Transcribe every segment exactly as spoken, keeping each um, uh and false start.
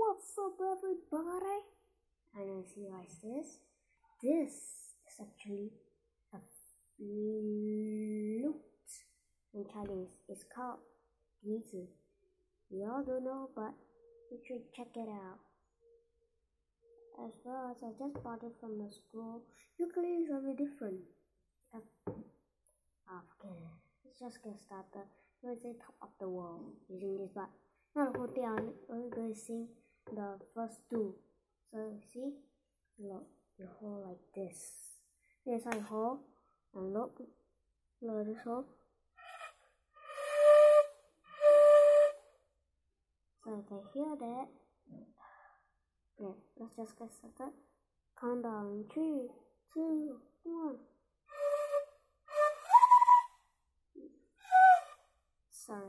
What's up, everybody? And I see guys this. This is actually a flute in Chinese. It's called Gizi. We all don't know, but you should check it out. As well as I just bought it from the school. Ukulele is very different. Uh, oh, okay. Let's just get started. Let's say top of the world using this, but not the whole thing. I'm only going to sing the first two. So see, look, you hold like this. This I hold, and look, look this hold. So I can hear that. Okay, let's just get started. Count down, three, two, one. Sorry.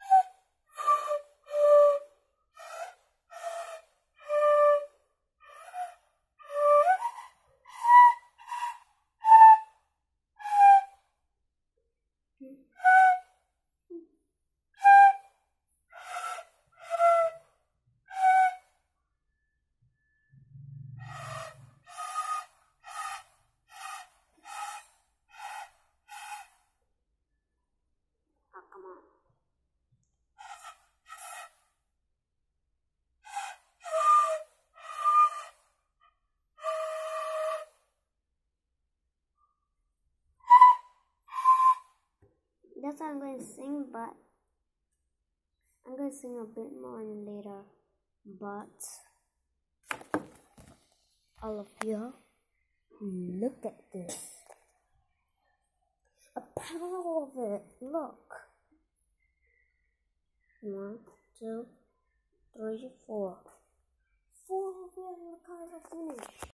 Oh, come on. That's how I'm going to sing, but I'm going to sing a bit more later. But all of you, look at this. A power of it. Look. One, two, three, four.